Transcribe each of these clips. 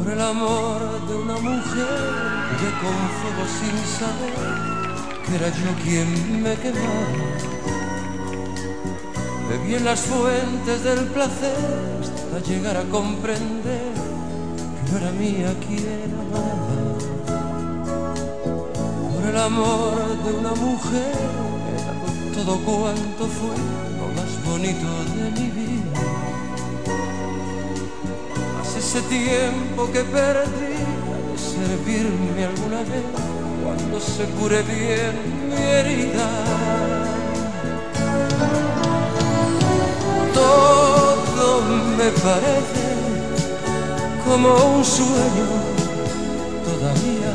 el amor de una mujer que con fuego sin saber que era yo quien me quemaba. Bebí en las fuentes del placer hasta llegar a comprender que no era mía quien amaba. Por el amor de una mujer he dado todo cuanto fue lo más bonito de mi vida. Hace ese tiempo que perdí de servirme alguna vez cuando se cure bien mi herida. Todo me parece como un sueño todavía,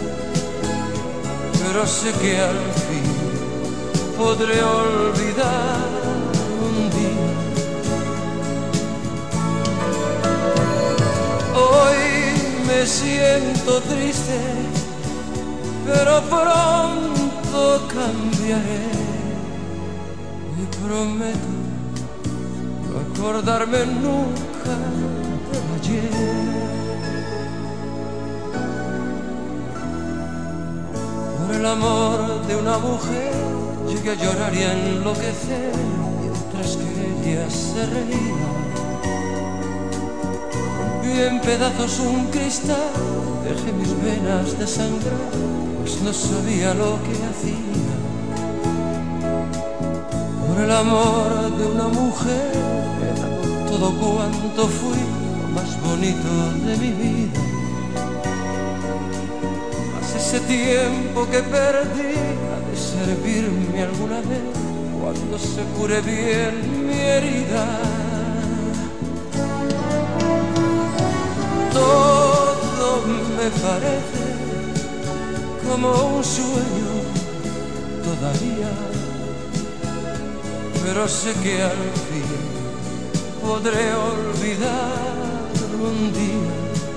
pero sé que al fin podré olvidar un día. Hoy me siento triste, pero pronto cambiaré y prometo no acordarme nunca de ayer. Por el amor de una mujer llegué a llorar y a enloquecer mientras que ella se reía. Rompí en pedazos un cristal, dejé mis venas desangrar, pues no sabía lo que hacía. Por el amor de una mujer he dado todo cuanto fui lo más bonito de mi vida. Hace ese tiempo que perdí ha de servirme alguna vez cuando se cure bien mi herida. Todo me parece como un sueño todavía, pero sé que al fin podré olvidar un día.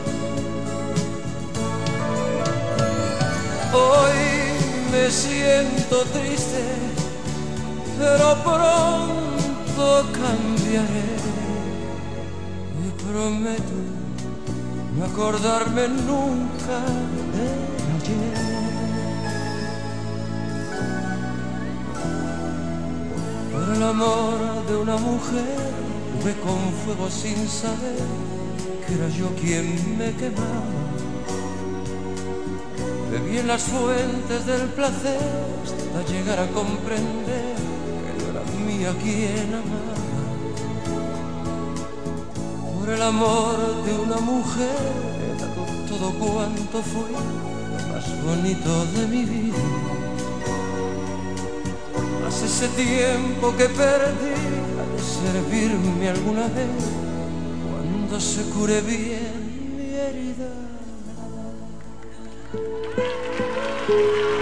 Hoy me siento triste, pero pronto cambiaré y prometo no acordarme nunca de ayer. Por el amor de una mujer jugué con fuego sin saber que era yo quien me quemaba. Bebí en las fuentes del placer hasta llegar a comprender que no era mía quien amaba. Por el amor de una mujer he dado todo cuanto fue lo más bonito de mi vida. Hace ese tiempo que perdí ha de servirme alguna vez cuando se cure bien mi herida.